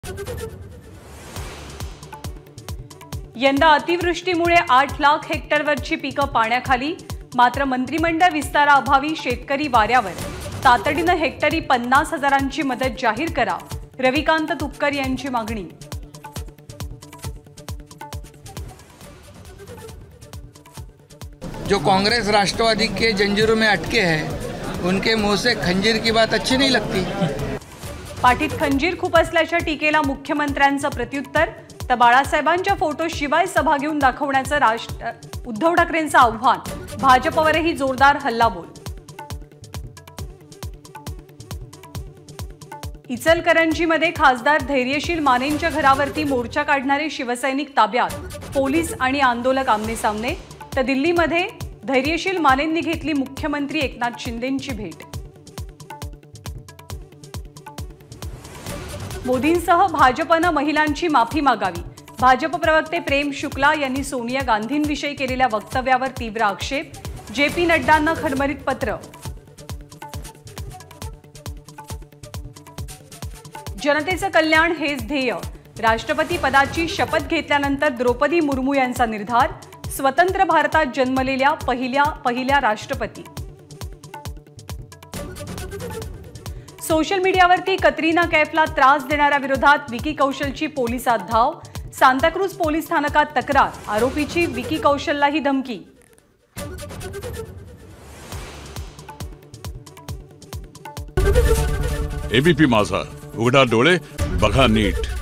यंदा अतिवृष्टीमुळे 8 लाख हेक्टरवरची पिकं पाण्याखाली। मात्र मंत्रिमंडळ विस्ताराअभावी शेतकरी वाऱ्यावर। तातडीने हेक्टरी 50,000ची मदत जाहीर करा, रविकांत तुपकर यांची मागणी। जो कांग्रेस राष्ट्रवादी के जंजीरों में अटके हैं, उनके मुंह से खंजीर की बात अच्छी नहीं लगती। पाठीत खंजीर खूप असल्याच्या टीकेला मुख्यमंत्र्यांचं प्रत्युत्तर। तर बाळासाहेबांच्या फोटोशिवाय सभा घेऊन दाखवण्याचं उद्धव ठाकरेंचं आव्हान। भाजपवरही जोरदार हल्लाबोल। इचलकरंजीमध्ये खासदार धैर्यशील मानेंच्या घरावरती मोर्चा काढणारे शिवसैनिक ताब्यात। पोलीस आणि आंदोलक आमनेसामने। तर दिल्लीमध्ये धैर्यशील मानेंनी घेतली मुख्यमंत्री एकनाथ शिंदेंची भेट। मोदींसह भाजपनं महिलांची माफी मागावी। भाजप प्रवक्ते प्रेम शुक्ला यांनी सोनिया गांधींविषयी केलेल्या वक्तव्यावर तीव्र आक्षेप। जेपी नड्डांना खडबडीत पत्र। जनतेचं कल्याण हेच ध्येय। राष्ट्रपती पदाची शपथ घेतल्यानंतर द्रौपदी मुर्मू यांचा निर्धार। स्वतंत्र भारतात जन्मलेल्या पहिल्या राष्ट्रपती। सोशल मीडियावरती कतरीना कैफला त्रास देणाऱ्या विरोधात विकी कौशलची पोलिसात धाव। सांताक्रूज पोलीस स्थानकात तक्रार। आरोपीची विकी कौशललाही धमकी। एबीपी माझा, उघडा डोळे बघा नीट।